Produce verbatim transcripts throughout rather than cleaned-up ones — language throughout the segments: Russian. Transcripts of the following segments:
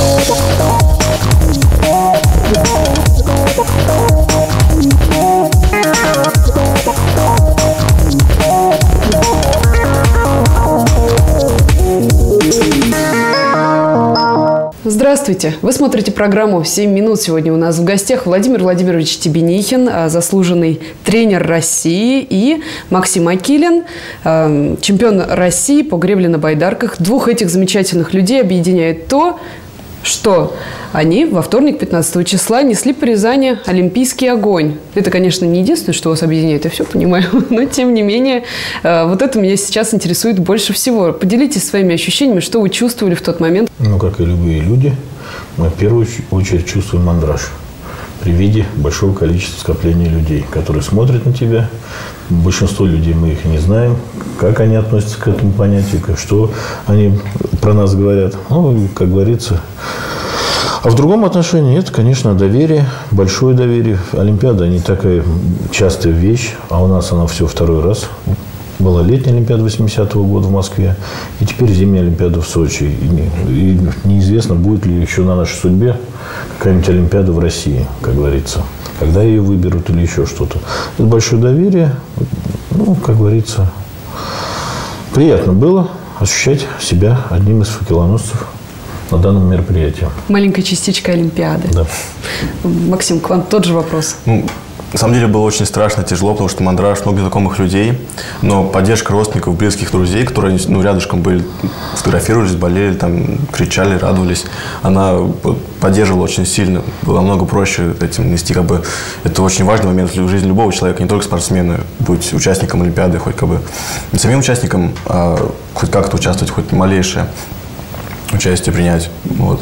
Здравствуйте! Вы смотрите программу «семь минут». Сегодня у нас в гостях Владимир Владимирович Тебенихин, заслуженный тренер России, и Максим Акилин, чемпион России по гребле на байдарках. Двух этих замечательных людей объединяет то, что они во вторник, пятнадцатого числа, несли по Рязани олимпийский огонь. Это, конечно, не единственное, что вас объединяет, я все понимаю, но, тем не менее, вот это меня сейчас интересует больше всего. Поделитесь своими ощущениями, что вы чувствовали в тот момент. Ну, как и любые люди, мы в первую очередь чувствуем мандраж при виде большого количества скопления людей, которые смотрят на тебя. Большинство людей мы их не знаем, как они относятся к этому понятию, что они про нас говорят. Ну, как говорится. А в другом отношении это, конечно, доверие, большое доверие. Олимпиада не такая частая вещь, а у нас она все второй раз. Была летняя Олимпиада восьмидесятого года в Москве, и теперь зимняя Олимпиада в Сочи. И неизвестно, будет ли еще на нашей судьбе какая-нибудь Олимпиада в России, как говорится. Когда ее выберут или еще что-то. Это большое доверие. Ну, как говорится, приятно было ощущать себя одним из факелоносцев на данном мероприятии. Маленькая частичка Олимпиады. Да. Максим, к вам тот же вопрос. Ну, на самом деле было очень страшно, тяжело, потому что мандраж, много знакомых людей, но поддержка родственников, близких друзей, которые ну, рядышком были, фотографировались, болели, там, кричали, радовались, она поддерживала очень сильно. Было намного проще этим нести, как бы, это очень важный момент в жизни любого человека, не только спортсмена, быть участником Олимпиады, хоть как бы не самим участником, а хоть как-то участвовать, хоть малейшее участие принять. Вот.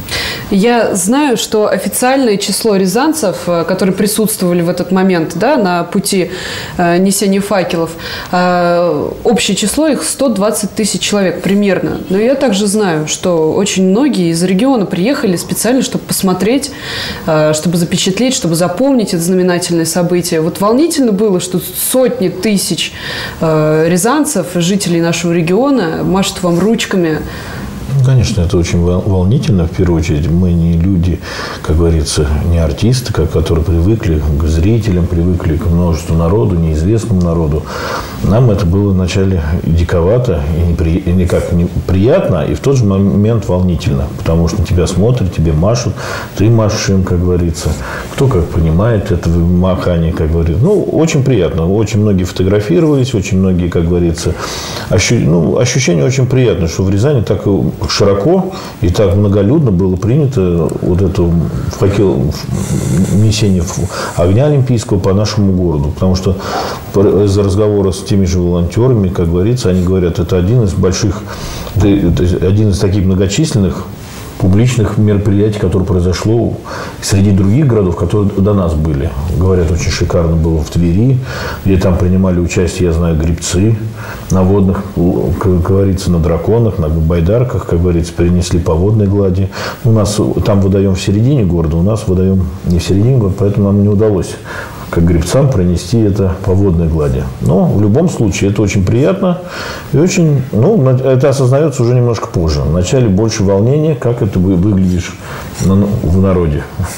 Я знаю, что официальное число рязанцев, которые присутствовали в этот момент, да, на пути э, несения факелов, э, общее число их сто двадцать тысяч человек примерно. Но я также знаю, что очень многие из региона приехали специально, чтобы посмотреть, э, чтобы запечатлеть, чтобы запомнить это знаменательное событие. Вот волнительно было, что сотни тысяч э, рязанцев, жителей нашего региона, машут вам ручками. Конечно, это очень волнительно. В первую очередь, мы не люди, как говорится, не артисты, которые привыкли к зрителям, привыкли к множеству народу, неизвестному народу. Нам это было вначале диковато и, непри... и никак не приятно, и в тот же момент волнительно. Потому что на тебя смотрят, тебе машут, ты машешь им, как говорится. Кто как понимает это махание, как говорится. Ну, очень приятно. Очень многие фотографировались, очень многие, как говорится, ощу... ну, ощущение очень приятное, что в Рязани так широко и так многолюдно было принято вот это факел, несение огня олимпийского по нашему городу. Потому что из-за разговора с теми же волонтерами, как говорится, они говорят, это один из больших, один из таких многочисленных публичных мероприятий, которое произошло среди других городов, которые до нас были. Говорят, очень шикарно было в Твери, где там принимали участие, я знаю, гребцы на водных, как говорится, на драконах, на байдарках, как говорится, перенесли по водной глади. У нас там водоем в середине города, у нас водоем не в середине города, поэтому нам не удалось как гребцам пронести это по водной глади. Но в любом случае это очень приятно и очень, ну, это осознается уже немножко позже. Вначале больше волнения, как это выглядишь в народе.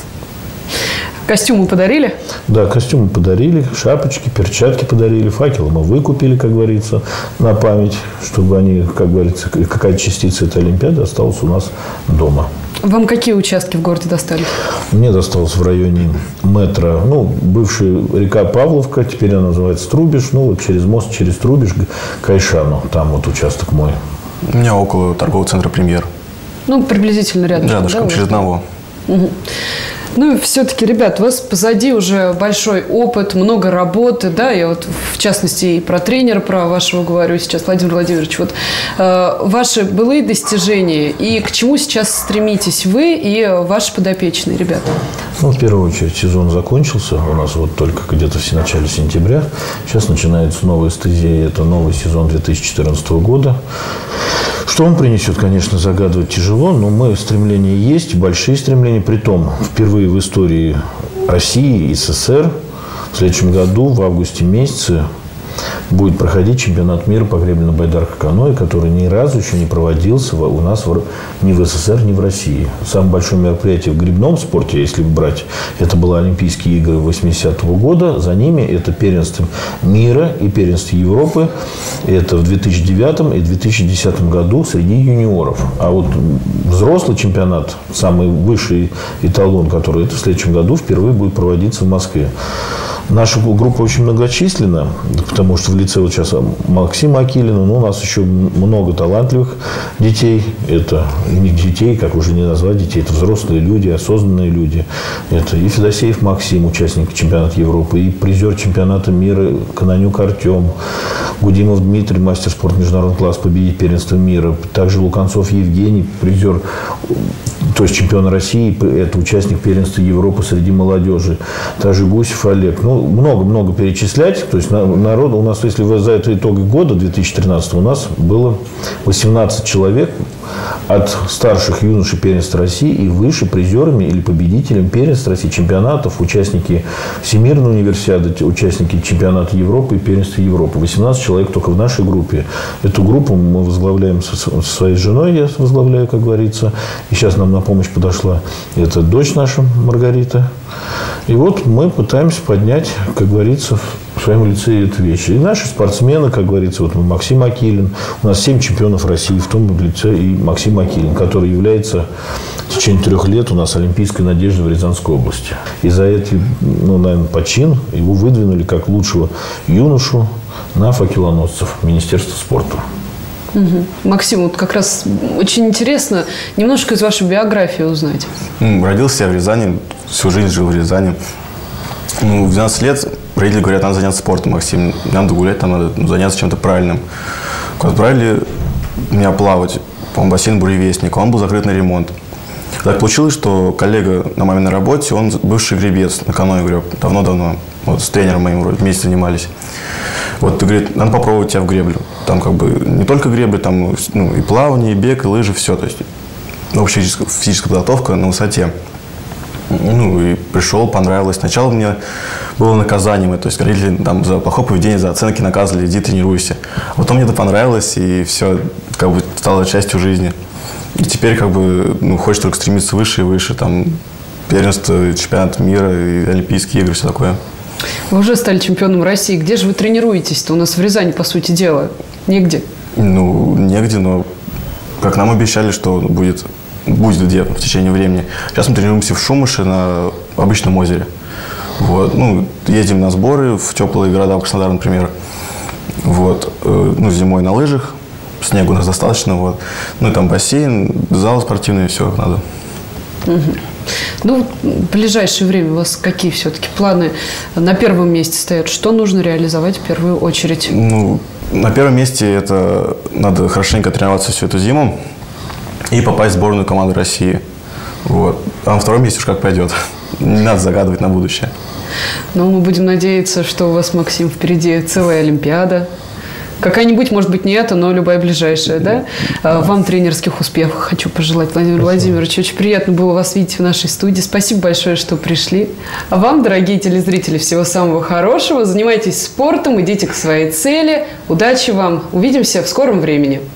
Костюмы подарили? Да, костюмы подарили, шапочки, перчатки подарили, факелы мы выкупили, как говорится, на память, чтобы они, как говорится, какая-то частица этой Олимпиады осталась у нас дома. Вам какие участки в городе достались? Мне досталось в районе метро, ну, бывшая река Павловка, теперь она называется Трубеж, ну, вот через мост, через Трубеж к Айшану, там вот участок мой. У меня около торгового центра «Премьер». Ну, приблизительно рядом. Рядышком, да, через одного. Угу. Ну, все-таки, ребят, у вас позади уже большой опыт, много работы, да, я вот, в частности, и про тренера, про вашего говорю сейчас, Владимир Владимирович, вот э, ваши былые достижения и к чему сейчас стремитесь вы и ваши подопечные, ребята? Ну, в первую очередь, сезон закончился, у нас вот только где-то в начале сентября, сейчас начинается новая стезия, это новый сезон две тысячи четырнадцатого года. Что он принесет, конечно, загадывать тяжело, но мы стремления есть, большие стремления. Притом, впервые в истории России и СССР в следующем году, в августе месяце, будет проходить чемпионат мира по гребельно-байдарке-каноэ, который ни разу еще не проводился у нас в, ни в СССР, ни в России. Самое большое мероприятие в гребном спорте, если брать, это были Олимпийские игры восьмидесятого года. За ними это первенство мира и первенство Европы. Это в две тысячи девятом и две тысячи десятом году среди юниоров. А вот взрослый чемпионат, самый высший эталон, который это в следующем году впервые будет проводиться в Москве. Наша группа очень многочисленна, потому что в лице вот сейчас Максима Акилина, но у нас еще много талантливых детей. Это не детей, как уже не назвать детей, это взрослые люди, осознанные люди. Это и Федосеев Максим, участник чемпионата Европы, и призер чемпионата мира Канонюк Артем, Гудимов Дмитрий, мастер спорта международного класса, победитель первенства мира. Также Луканцов Евгений, призер, то есть чемпион России, это участник первенства Европы среди молодежи. Также Гусев Олег. Ну, много-много перечислять. То есть народу у нас, если вы за это итоги года две тысячи тринадцатого, у нас было восемнадцать человек от старших юношей первенства России и выше призерами или победителями первенства России, чемпионатов, участники Всемирной универсиады, участники чемпионата Европы и первенства Европы. восемнадцать человек только в нашей группе. Эту группу мы возглавляем со своей женой, я возглавляю, как говорится. И сейчас нам на помощь подошла эта дочь наша, Маргарита. И вот мы пытаемся поднять, как говорится, в своем лице эту вещь. И наши спортсмены, как говорится, вот Максим Акилин, у нас семь чемпионов России, в том лице и Максим Акилин, который является в течение трех лет у нас олимпийской надеждой в Рязанской области. И за это, ну, наверное, почин его выдвинули как лучшего юношу на факелоносцев Министерства спорта. Угу. Максим, вот как раз очень интересно немножко из вашей биографии узнать. Родился я в Рязани, всю жизнь жил в Рязани. Ну, в двенадцать лет родители говорят, надо заняться спортом, Максим. Надо гулять, там надо заняться чем-то правильным. Отправили меня плавать, по-моему, бассейн «Буревестник». Он был закрыт на ремонт. Так получилось, что коллега на маминой работе, он бывший гребец на каноэ греб давно-давно. Вот с тренером моим вместе занимались. Вот, и говорит, надо попробовать тебя в греблю. Там как бы не только гребля, там, ну, и плавание, и бег, и лыжи, все. То есть общая физическая, физическая подготовка на высоте. Ну, и пришел, понравилось. Сначала мне было наказанием. То есть родители там за плохое поведение, за оценки наказывали, иди тренируйся. А потом мне это понравилось, и все как бы стало частью жизни. И теперь как бы, ну, хочешь только стремиться выше и выше. Там первенство, чемпионат мира, и Олимпийские игры, все такое. Вы уже стали чемпионом России. Где же вы тренируетесь-то? У нас в Рязани, по сути дела, негде. Ну, негде, но как нам обещали, что будет, будет где в течение времени. Сейчас мы тренируемся в Шумыше на обычном озере. Вот. Ну, ездим на сборы в теплые города, в Краснодар, например. Вот. Ну, зимой на лыжах. Снега у нас достаточно. Вот. Ну, и там бассейн, зал спортивный, все как надо. Угу. Ну, в ближайшее время у вас какие все-таки планы на первом месте стоят? Что нужно реализовать в первую очередь? Ну, на первом месте это надо хорошенько тренироваться всю эту зиму и попасть в сборную команду России. Вот. А на втором месте уж как пойдет. Не надо загадывать на будущее. Ну, мы будем надеяться, что у вас, Максим, впереди целая Олимпиада. Какая-нибудь, может быть, не эта, но любая ближайшая, да? Вам тренерских успехов хочу пожелать, Владимир Спасибо. Владимирович. Очень приятно было вас видеть в нашей студии. Спасибо большое, что пришли. А вам, дорогие телезрители, всего самого хорошего. Занимайтесь спортом, идите к своей цели. Удачи вам. Увидимся в скором времени.